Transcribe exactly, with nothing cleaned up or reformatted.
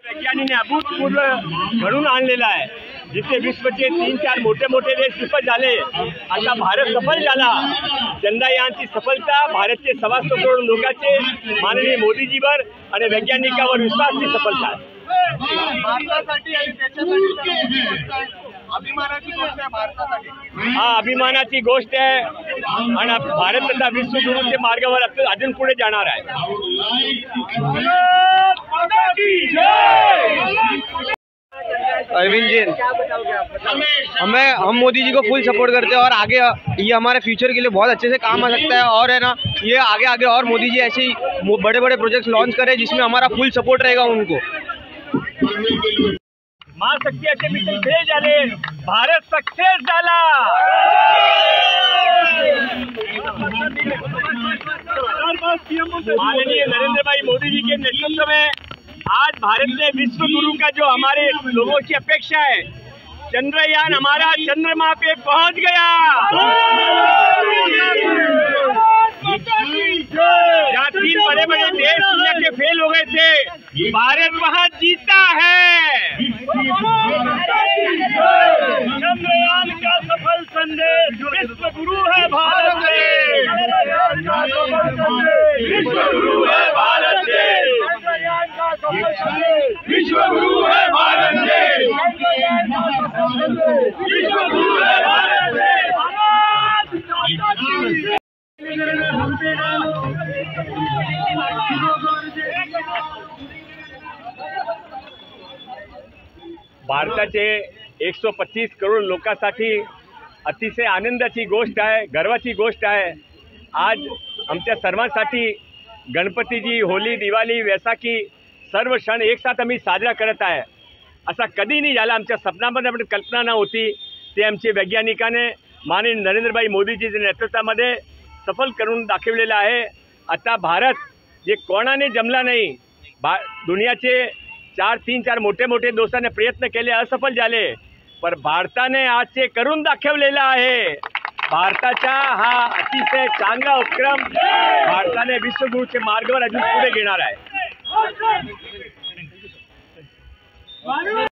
वैज्ञानिकांनी अभूतपूर्व घडून आणलेला आहे, जिथे विश्वचे तीन चार मोठे मोठे देश विफल झाले, आता भारत सफल झाला। चंद्रयानची सफलता भारतचे सव्वाशे करोड लोकांचे माननीय मोदीजीवर आणि वैज्ञानिकांवर विश्वासची सफलता आहे। भारतासाठी आणि देशासाठी अभिमानाची गोष्ट आहे। भारतासाठी हा अभिमानाची गोष्ट आहे आणि भारत आता विश्वगुरूच्या मार्गावर अजून पुढे जाणार आहे। अरविंद जैन, हमें हम मोदी जी को फुल सपोर्ट करते हैं और आगे ये हमारे फ्यूचर के लिए बहुत अच्छे से काम आ सकता है। और है ना, ये आगे आगे और मोदी जी ऐसे ही बड़े बड़े प्रोजेक्ट्स लॉन्च करें जिसमें हमारा फुल सपोर्ट रहेगा उनको। महाशक्ती मिशन फेल झाले, भारत सक्सेस झाला। माननीय नरेंद्र भाई मोदी जी के नेतृत्व में आज भारत ने विश्व गुरु का जो हमारे लोगों की अपेक्षा है, चंद्रयान हमारा चंद्रमा पे पहुंच गया। जहाँ तीन बड़े बड़े देश दुनिया के फेल हो गए थे, भारत वहाँ जीता है। चंद्रयान का सफल संदेश विश्व गुरु है भारत देश, विश्व गुरु है भारत देश, विश्व गुरु है भारत देश, विश्व गुरु है भारत देश। भारताचे एकशे पच्चीस करोड लोकांसाठी अतिशय आनंदाची गोष्ट आहे, गर्वाची गोष्ट आहे। आज आमच्या सर्वांसाठी गणपतीजी, होली, दिवाळी, वैसाखी सर्व सण एक साथ आम्ही साजरा करत आहे। असा कधी नाही झाला, आमच्या सपनामध्ये पण कल्पना नव्हती। ते आमचे वैज्ञानिकाने माननीय नरेंद्रभाई मोदीजीच्या नेतृत्वामध्ये सफल करून दाखवलेलं आहे। आता भारत जे कोणाने जमला नाही, भा दुनियाचे चार तीन चार मोठे मोठे देशाने प्रयत्न केले, असफल झाले, पण भारताने आज ते करून दाखवलेलं आहे। भारताचा हा अतिशय चांगला उपक्रम भारताने विश्वगुरूच्या मार्गावर अजून पुढे घेणार आहे।